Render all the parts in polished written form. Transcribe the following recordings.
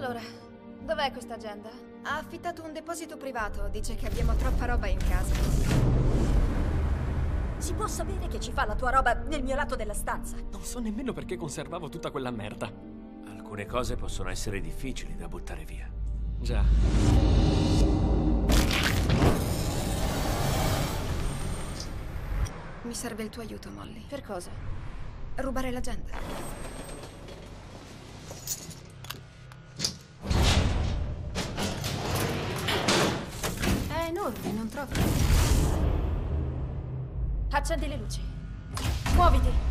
Allora, dov'è questa agenda? Ha affittato un deposito privato. Dice che abbiamo troppa roba in casa. Si può sapere che ci fa la tua roba nel mio lato della stanza? Non so nemmeno perché conservavo tutta quella merda. Alcune cose possono essere difficili da buttare via. Già. Mi serve il tuo aiuto, Molly. Per cosa? Rubare l'agenda. È enorme, non trovi? Accendi le luci. Muoviti.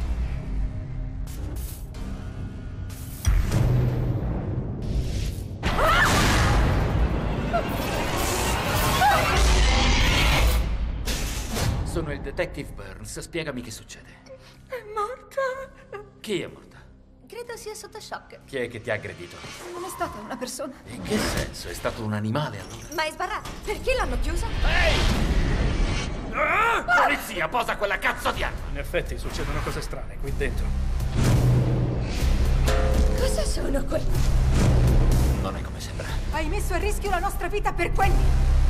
Sono il detective Burns. Spiegami che succede. È morta. Chi è morta? Credo sia sotto shock. Chi è che ti ha aggredito? Non è stata una persona. In che senso? È stato un animale allora? Ma è sbarrata. Perché l'hanno chiusa? Polizia, posa quella cazzo di arma! In effetti succedono cose strane qui dentro. Cosa sono quelli? Non è come sembra. Hai messo a rischio la nostra vita per quelli.